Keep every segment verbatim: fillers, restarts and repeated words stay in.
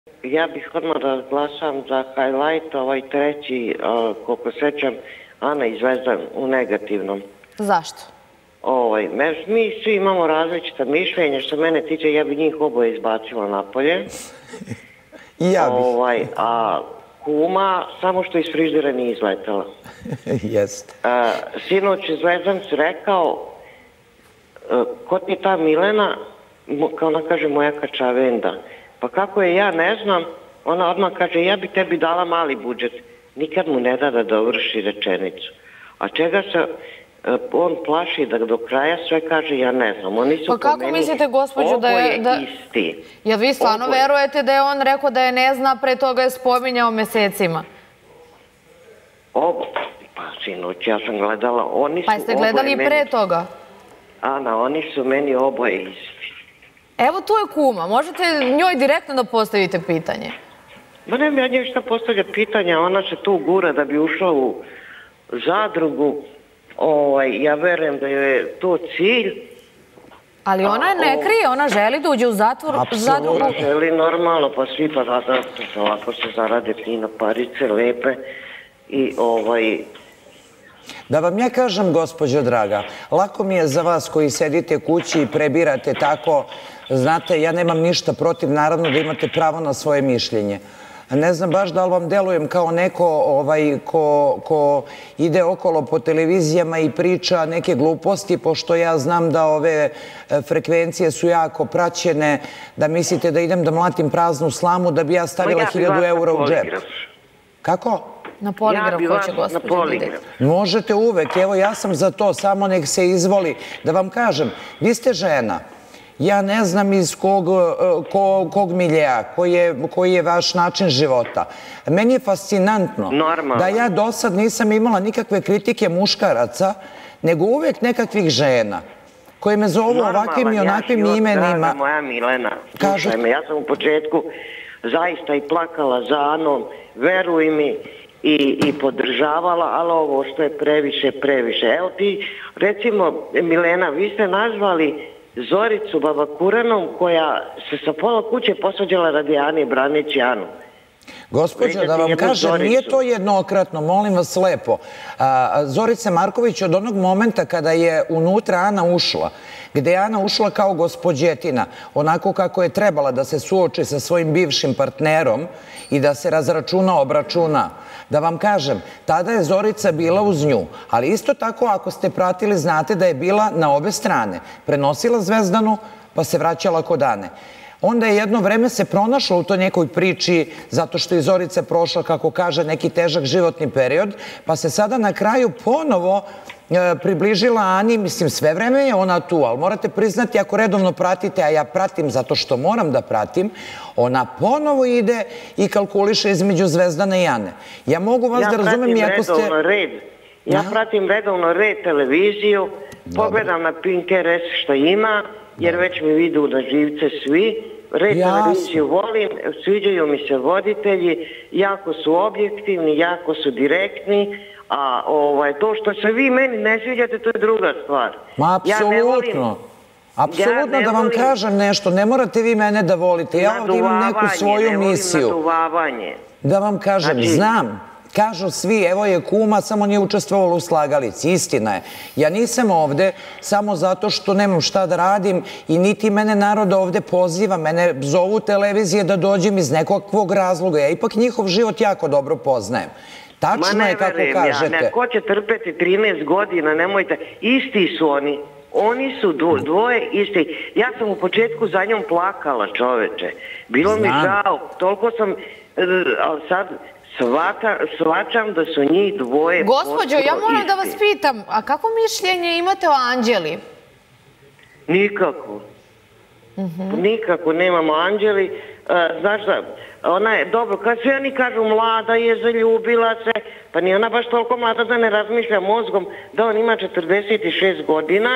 Ja bih odmah da glasam za highlight, ovaj treći, koliko sećam, Ana i Zvezdan u negativnom. Zašto? Ovaj, mi svi imamo različita mišljenja, što mene tiče, ja bi njih oboje izbacila napolje. I ja bih. Ovaj, a kuma, samo što iz friždera nije izletela. Jeste. Sinoć Zvezdan si rekao, ko ti je ta Milena, kao ona kaže, moja kačavenda. Pa kako je, ja ne znam, ona odmah kaže, ja bi tebi dala mali budžet. Nikad mu ne da da dovrši rečenicu. A čega se on plaši da do kraja sve kaže, ja ne znam. Oni su pa kako mislite, gospođo, da je... Da... isti. Jel vi stvarno oboje verujete da je on rekao da je ne zna, pre toga je spominjao mesecima? Obo, pa sinoć, ja sam gledala, oni su... Pa jeste gledali i pre toga? Ana, oni su meni oboje isti. Evo tu je kuma, možete njoj direktno da postavite pitanje. Ma ne mi ja njoj šta postavlja pitanja, ona se tu gura da bi ušla u zadrugu. Ja verujem da je to cilj. Ali ona ne krije, ona želi da uđe u zatvor. Apsolutno želi normalno, pa svi pa da ovako se zarade fino parice, lepe i ovaj... Da vam ja kažem, gospođo draga, lako mi je za vas koji sedite kući i prebirate tako, znate, ja nemam ništa protiv, naravno da imate pravo na svoje mišljenje. Ne znam baš da li vam delujem kao neko ko ide okolo po televizijama i priča neke gluposti, pošto ja znam da ove frekvencije su jako praćene, da mislite da idem da mlatim praznu slamu da bi ja stavila hiljadu eura u džep. Kako? Na poligraf hoće gospođa da ide. Možete uvek, evo ja sam za to, samo nek se izvoli. Da vam kažem, vi ste žena, ja ne znam iz kog miljeja, koji je vaš način života. Meni je fascinantno da ja do sad nisam imala nikakve kritike muškaraca, nego uvek nekakvih žena koje me zovu ovakvim i onakvim imenima. Draga moja Milena, slušaj me, ja sam u početku zaista i plakala za Anom, veruj mi, i podržavala, ali ovo što je previše, previše. Evo ti, recimo, Milena, vi ste nazvali Zoricu Babakuranom koja se sa pola kuće posvađala radi Ane Branić Anu. Gospođo, da vam kažem, nije to jednokratno, molim vas lepo. Zorica Marković od onog momenta kada je unutra Ana ušla, gde je Ana ušla kao gospođetina, onako kako je trebala da se suoči sa svojim bivšim partnerom i da se razračuna, obračuna, da vam kažem, tada je Zorica bila uz nju, ali isto tako ako ste pratili, znate da je bila na obe strane. Prenosila Zvezdanu, pa se vraćala kod Ane. Onda je jedno vreme se pronašla u toj nekoj priči, zato što je Zorica prošla, kako kaže, neki težak životni period, pa se sada na kraju ponovo približila Ani, mislim, sve vreme je ona tu, ali morate priznati, ako redovno pratite, a ja pratim zato što moram da pratim, ona ponovo ide i kalkuliše između Zvezdane i Ane. Ja mogu vas da razumem i ako ste... Ja pratim redovno red televiziju, pogledam na Pink R S što ima, jer već mi vidu na živce svi. Red televiziju volim, sviđaju mi se voditelji, jako su objektivni, jako su direktni, a to što se vi meni ne sviđate, to je druga stvar. Ma, apsolutno. Apsolutno, da vam kažem nešto, ne morate vi mene da volite. Ja ovdje imam neku svoju misiju. Naduvavanje. Da vam kažem, znam. Kažu svi, evo je kuma, samo nije učestvovala u slagalici. Istina je. Ja nisam ovde samo zato što nemam šta da radim i niti mene narod ovde poziva. Mene zovu televizije da dođem iz nekakvog razloga. Ja ipak njihov život jako dobro poznajem. Tačno je kako kažete. Ja, ko će trpeti trinaest godina, nemojte. Isti su oni. Oni su dvoje isti. Ja sam u početku za njom plakala, čoveče. Bilo mi žao. Toliko sam... Ali sad... Svačam da su njih dvoje... Gospođo, ja moram da vas pitam, a kako mišljenje imate o Anđeli? Nikako. Nikako nemamo Anđeli. Znaš da, ona je dobro, kad svi oni kažu mlada je, zaljubila se, pa nije ona baš toliko mlada da ne razmišlja mozgom, da on ima četrdeset šest godina,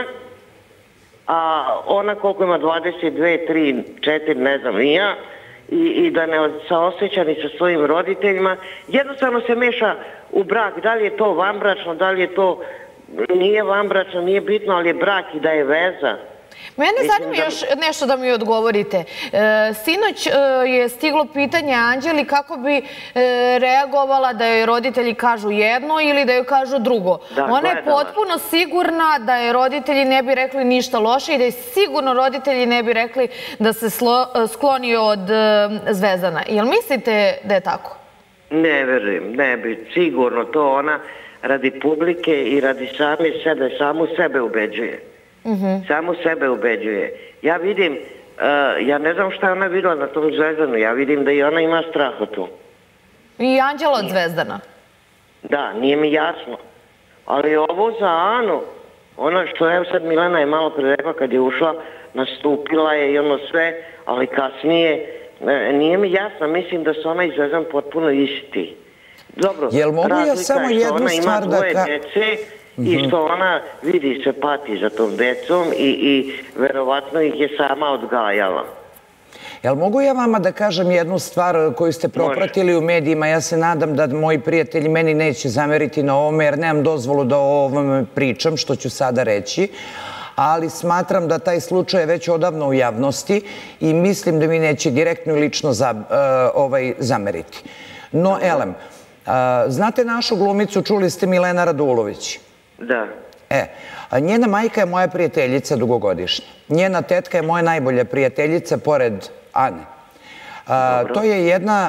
a ona koliko ima dvadeset dve, tri, četiri, ne znam, i ja, i da ne saoseća ni sa svojim roditeljima. Jednostavno se meša u brak. Da li je to vanbračno, da li je to nije vanbračno, nije bitno, ali je brak i da je veza. Mene zanima još nešto da mi odgovorite. Sinoć je stiglo pitanje Anđeli kako bi reagovala da joj roditelji kažu jedno ili da joj kažu drugo. Ona je potpuno sigurna da je roditelji ne bi rekli ništa loše i da je sigurno roditelji ne bi rekli da se skloni od Zvezdana. Jel mislite da je tako? Ne verujem, ne bi. Sigurno to ona radi publike i radi same sebe, samu sebe ubeđuje. Samo sebe ubeđuje. Ja vidim, ja ne znam šta je ona videla na tom Zvezdanu, ja vidim da i ona ima strah od to. I Anđela od Zvezdana? Da, nije mi jasno. Ali ovo za Anu, ono što je sad Milena je malo pre rekla kad je ušla, nastupila je i ono sve, ali kasnije nije mi jasno, mislim da su ona i Zvezdan potpuno isti. Dobro, razlika je što ona ima dvoje djece i što ona vidi se pati za tom decom i verovatno ih je sama odgajala. Jel mogu ja vama da kažem jednu stvar koju ste propratili u medijima? Ja se nadam da moji prijatelji meni neće zameriti na ovome jer nemam dozvolu da o ovome pričam, što ću sada reći. Ali smatram da taj slučaj je već odavno u javnosti i mislim da mi neće direktno i lično zameriti. No, Elem, znate našu glumicu, čuli ste Milena Radulović? Da. E, njena majka je moja prijateljica dugogodišnja. Njena tetka je moja najbolja prijateljica pored Ane. To je jedna,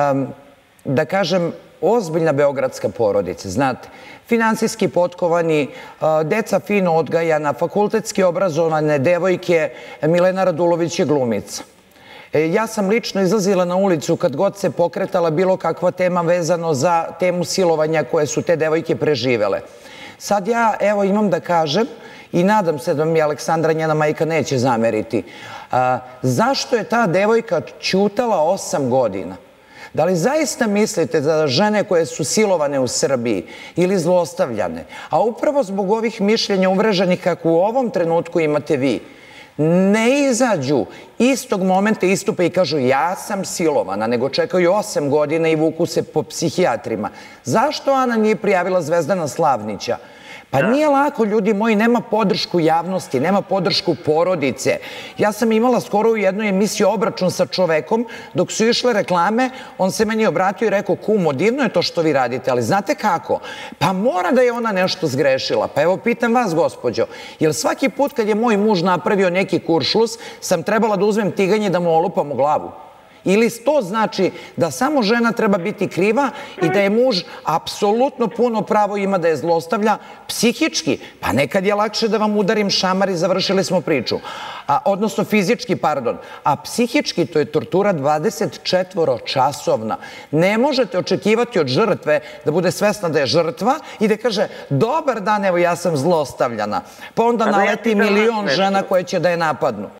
da kažem, ozbiljna beogradska porodica, znate. Finansijski potkovani, deca fino odgajana, fakultetski obrazovane devojke, Milena Radulović je glumica. Ja sam lično izlazila na ulicu kad god se pokretala bilo kakva tema vezano za temu silovanja koje su te devojke preživele. Sad ja, evo, imam da kažem i nadam se da mi Aleksandra, njena majka, neće zameriti. Zašto je ta devojka ćutala osam godina? Da li zaista mislite da žene koje su silovane u Srbiji ili zlostavljane, a upravo zbog ovih mišljenja uvreženih kako u ovom trenutku imate vi, ne izađu istog momenta istupe i kažu ja sam silovana, nego čekaju osam godina i vuku se po psihijatrima? Zašto Ana nije prijavila Zvezdana Slavnića? Pa nije lako, ljudi moji, nema podršku javnosti, nema podršku porodice. Ja sam imala skoro u jednoj emisiji obračun sa čovekom, dok su išle reklame, on se meni obratio i rekao, kumo, divno je to što vi radite, ali znate kako? Pa mora da je ona nešto zgrešila. Pa evo, pitam vas, gospođo, jer svaki put kad je moj muž napravio neki kuršlus, sam trebala da uzmem tiganje da mu olupam u glavu? Ili to znači da samo žena treba biti kriva i da je muž apsolutno puno pravo ima da je zlostavlja psihički? Pa nekad je lakše da vam udarim šamar i završili smo priču. Odnosno fizički, pardon. A psihički to je tortura dvadeset četvoro časovna. Ne možete očekivati od žrtve da bude svesna da je žrtva i da kaže dobar dan, evo ja sam zlostavljana. Pa onda naleti milion žena koje će da je napadnu.